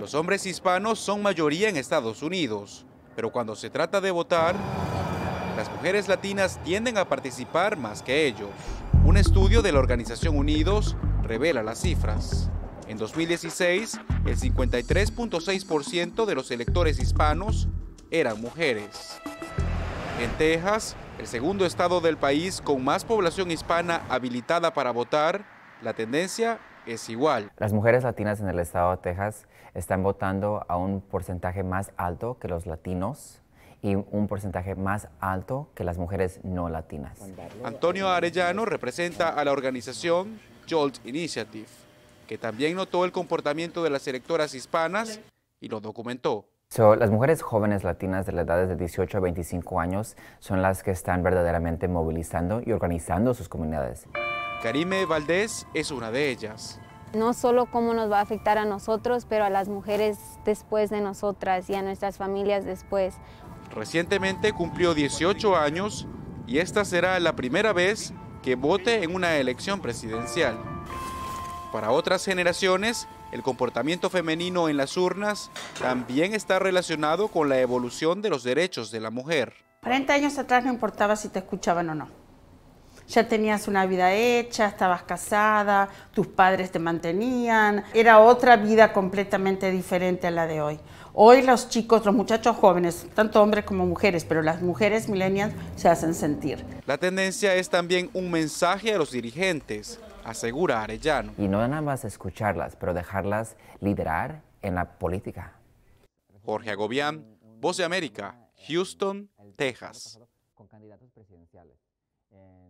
Los hombres hispanos son mayoría en Estados Unidos, pero cuando se trata de votar, las mujeres latinas tienden a participar más que ellos. Un estudio de la Organización Unidos revela las cifras. En 2016, el 53.6% de los electores hispanos eran mujeres. En Texas, el segundo estado del país con más población hispana habilitada para votar, la tendencia es igual. Las mujeres latinas en el estado de Texas están votando a un porcentaje más alto que los latinos y un porcentaje más alto que las mujeres no latinas. Antonio Arellano representa a la organización Jolt Initiative, que también notó el comportamiento de las electoras hispanas y lo documentó. Las mujeres jóvenes latinas de las edades de 18 a 25 años son las que están verdaderamente movilizando y organizando sus comunidades. Karime Valdés es una de ellas. No solo cómo nos va a afectar a nosotros, pero a las mujeres después de nosotras y a nuestras familias después. Recientemente cumplió 18 años y esta será la primera vez que vote en una elección presidencial. Para otras generaciones, el comportamiento femenino en las urnas también está relacionado con la evolución de los derechos de la mujer. 40 años atrás no importaba si te escuchaban o no. Ya tenías una vida hecha, estabas casada, tus padres te mantenían. Era otra vida completamente diferente a la de hoy. Hoy los chicos, los muchachos jóvenes, tanto hombres como mujeres, pero las mujeres millennials se hacen sentir. La tendencia es también un mensaje a los dirigentes, asegura Arellano. Y no nada más escucharlas, pero dejarlas liderar en la política. Jorge Agobián, Voz de América, Houston, Texas. Con candidatos presidenciales.